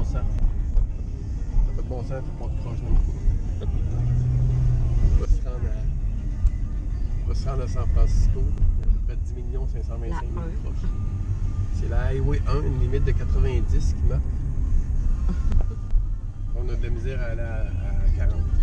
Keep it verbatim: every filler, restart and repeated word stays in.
sens. Ça n'a pas de bon sens, t'as pas de proche non plus. On va se rendre à, on va se rendre à San Francisco. Il y a à peu près dix millions cinq cent vingt-cinq mille proches. C'est la Highway un, une limite de quatre-vingt-dix qui marque. On a de la misère à aller à, à quarante.